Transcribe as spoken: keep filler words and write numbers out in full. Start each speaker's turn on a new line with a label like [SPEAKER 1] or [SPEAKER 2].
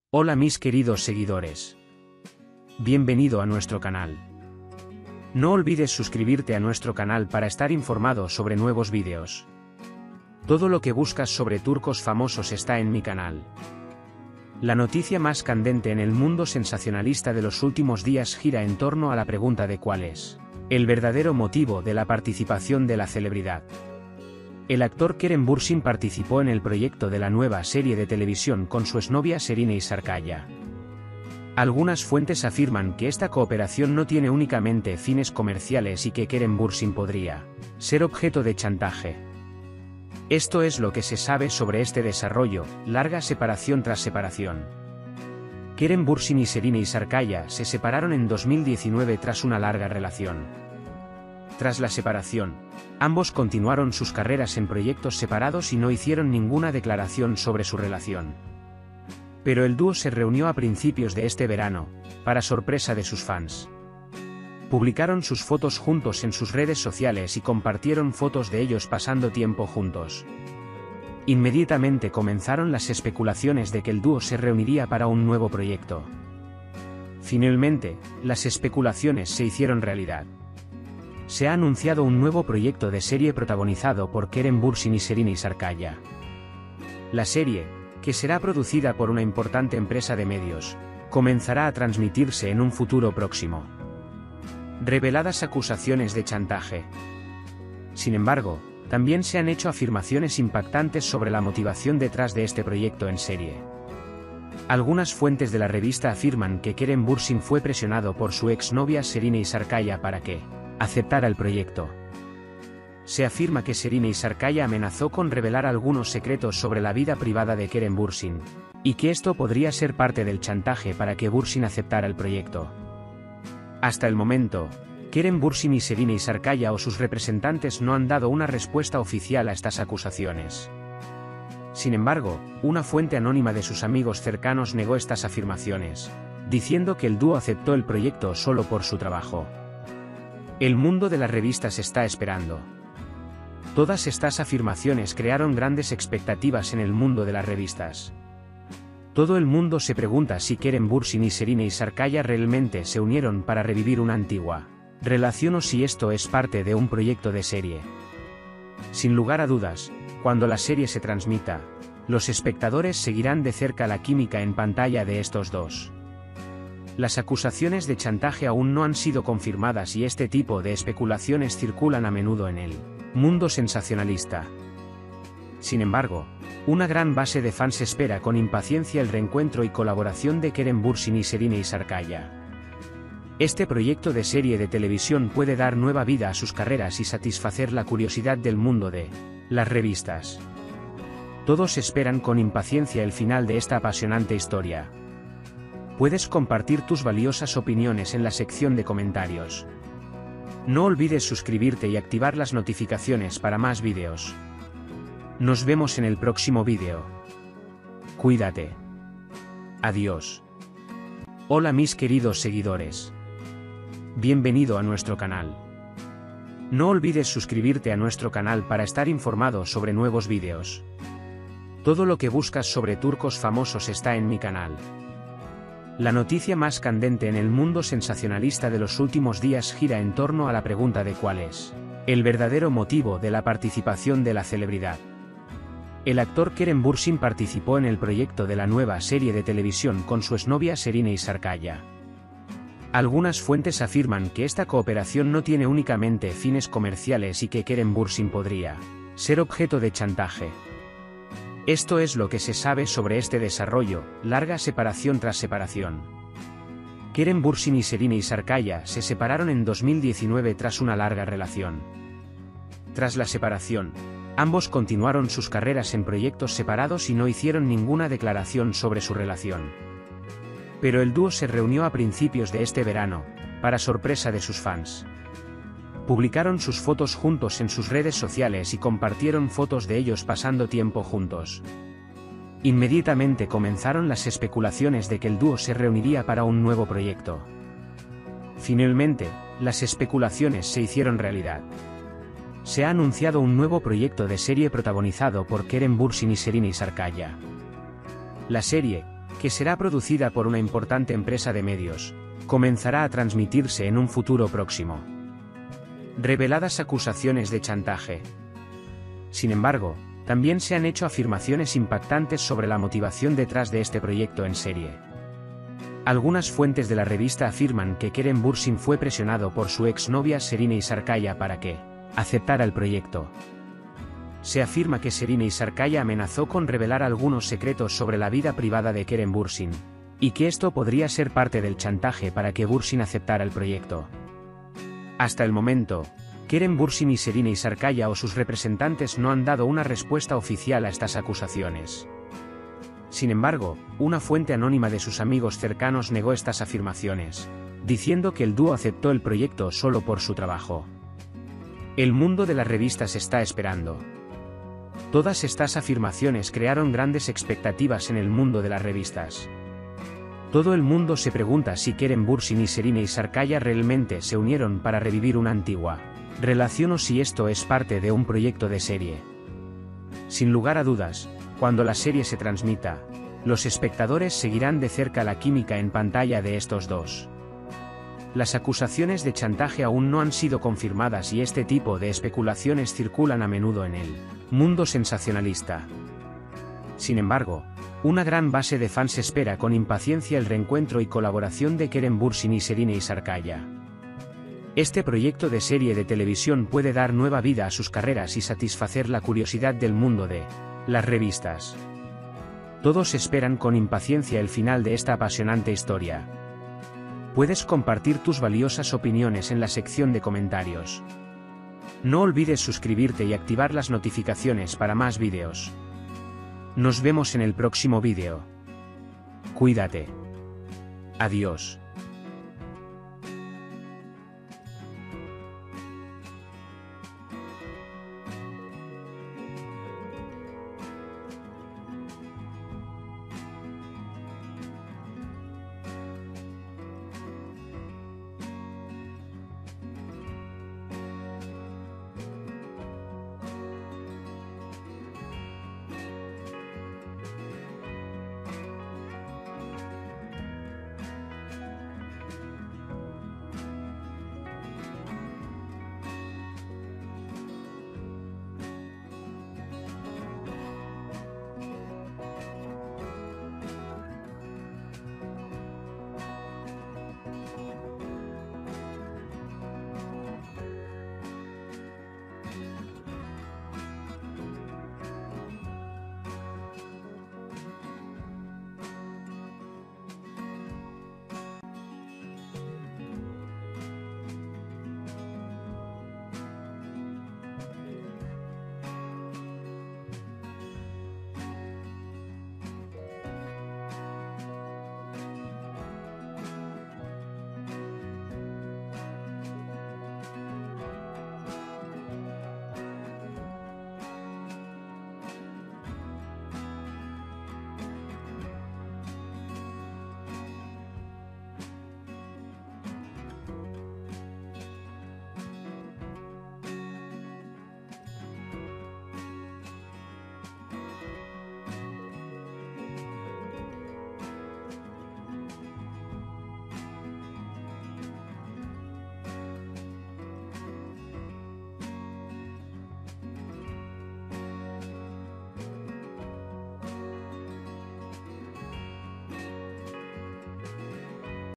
[SPEAKER 1] Hola mis queridos seguidores. Bienvenido a nuestro canal. No olvides suscribirte a nuestro canal para estar informado sobre nuevos vídeos. Todo lo que buscas sobre turcos famosos está en mi canal. La noticia más candente en el mundo sensacionalista de los últimos días gira en torno a la pregunta de cuál es el verdadero motivo de la participación de la celebridad. El actor Kerem Bürsin participó en el proyecto de la nueva serie de televisión con su exnovia Serine Isarcaya. Algunas fuentes afirman que esta cooperación no tiene únicamente fines comerciales y que Kerem Bürsin podría ser objeto de chantaje. Esto es lo que se sabe sobre este desarrollo, larga separación tras separación. Kerem Bürsin y Serine Isarcaya se separaron en dos mil diecinueve tras una larga relación. Tras la separación, ambos continuaron sus carreras en proyectos separados y no hicieron ninguna declaración sobre su relación. Pero el dúo se reunió a principios de este verano, para sorpresa de sus fans. Publicaron sus fotos juntos en sus redes sociales y compartieron fotos de ellos pasando tiempo juntos. Inmediatamente comenzaron las especulaciones de que el dúo se reuniría para un nuevo proyecto. Finalmente, las especulaciones se hicieron realidad. Se ha anunciado un nuevo proyecto de serie protagonizado por Kerem Bürsin y Serine Isarcaya. La serie, que será producida por una importante empresa de medios, comenzará a transmitirse en un futuro próximo. Reveladas acusaciones de chantaje. Sin embargo, también se han hecho afirmaciones impactantes sobre la motivación detrás de este proyecto en serie. Algunas fuentes de la revista afirman que Kerem Bürsin fue presionado por su exnovia Serine Isarcaya para que aceptara el proyecto. Se afirma que Serine Isarcaya amenazó con revelar algunos secretos sobre la vida privada de Kerem Bürsin, y que esto podría ser parte del chantaje para que Bürsin aceptara el proyecto. Hasta el momento, Kerem Bürsin y Serine Isarcaya o sus representantes no han dado una respuesta oficial a estas acusaciones. Sin embargo, una fuente anónima de sus amigos cercanos negó estas afirmaciones, diciendo que el dúo aceptó el proyecto solo por su trabajo. El mundo de las revistas está esperando. Todas estas afirmaciones crearon grandes expectativas en el mundo de las revistas. Todo el mundo se pregunta si Kerem Bürsin y Serine Isarcaya realmente se unieron para revivir una antigua relación o si esto es parte de un proyecto de serie. Sin lugar a dudas, cuando la serie se transmita, los espectadores seguirán de cerca la química en pantalla de estos dos. Las acusaciones de chantaje aún no han sido confirmadas y este tipo de especulaciones circulan a menudo en el mundo sensacionalista. Sin embargo, una gran base de fans espera con impaciencia el reencuentro y colaboración de Kerem Bürsin y Serine Isarcaya. Este proyecto de serie de televisión puede dar nueva vida a sus carreras y satisfacer la curiosidad del mundo de las revistas. Todos esperan con impaciencia el final de esta apasionante historia. Puedes compartir tus valiosas opiniones en la sección de comentarios. No olvides suscribirte y activar las notificaciones para más vídeos. Nos vemos en el próximo vídeo. Cuídate. Adiós. Hola mis queridos seguidores. Bienvenido a nuestro canal. No olvides suscribirte a nuestro canal para estar informado sobre nuevos vídeos. Todo lo que buscas sobre turcos famosos está en mi canal. La noticia más candente en el mundo sensacionalista de los últimos días gira en torno a la pregunta de cuál es el verdadero motivo de la participación de la celebridad. El actor Kerem Bürsin participó en el proyecto de la nueva serie de televisión con su exnovia Serine Isarcaya. Algunas fuentes afirman que esta cooperación no tiene únicamente fines comerciales y que Kerem Bürsin podría ser objeto de chantaje. Esto es lo que se sabe sobre este desarrollo, larga separación tras separación. Kerem Bürsin y Serine Isarcaya se separaron en dos mil diecinueve tras una larga relación. Tras la separación, ambos continuaron sus carreras en proyectos separados y no hicieron ninguna declaración sobre su relación. Pero el dúo se reunió a principios de este verano, para sorpresa de sus fans. Publicaron sus fotos juntos en sus redes sociales y compartieron fotos de ellos pasando tiempo juntos. Inmediatamente comenzaron las especulaciones de que el dúo se reuniría para un nuevo proyecto. Finalmente, las especulaciones se hicieron realidad. Se ha anunciado un nuevo proyecto de serie protagonizado por Kerem Bürsin y Serine Isarcaya. La serie, que será producida por una importante empresa de medios, comenzará a transmitirse en un futuro próximo. Reveladas acusaciones de chantaje. Sin embargo, también se han hecho afirmaciones impactantes sobre la motivación detrás de este proyecto en serie. Algunas fuentes de la revista afirman que Kerem Bürsin fue presionado por su exnovia Şerinay Sarıkaya para que aceptara el proyecto. Se afirma que Şerinay Sarıkaya amenazó con revelar algunos secretos sobre la vida privada de Kerem Bürsin, y que esto podría ser parte del chantaje para que Bürsin aceptara el proyecto. Hasta el momento, Kerem Bürsin y Şerinay Sarıkaya o sus representantes no han dado una respuesta oficial a estas acusaciones. Sin embargo, una fuente anónima de sus amigos cercanos negó estas afirmaciones, diciendo que el dúo aceptó el proyecto solo por su trabajo. El mundo de las revistas está esperando. Todas estas afirmaciones crearon grandes expectativas en el mundo de las revistas. Todo el mundo se pregunta si Kerem Bürsin y Şerinay Sarıkaya realmente se unieron para revivir una antigua relación o si esto es parte de un proyecto de serie. Sin lugar a dudas, cuando la serie se transmita, los espectadores seguirán de cerca la química en pantalla de estos dos. Las acusaciones de chantaje aún no han sido confirmadas y este tipo de especulaciones circulan a menudo en el mundo sensacionalista. Sin embargo, una gran base de fans espera con impaciencia el reencuentro y colaboración de Kerem Bürsin y Şerinay Sarıkaya. Este proyecto de serie de televisión puede dar nueva vida a sus carreras y satisfacer la curiosidad del mundo de las revistas. Todos esperan con impaciencia el final de esta apasionante historia. Puedes compartir tus valiosas opiniones en la sección de comentarios. No olvides suscribirte y activar las notificaciones para más vídeos. Nos vemos en el próximo vídeo. Cuídate. Adiós.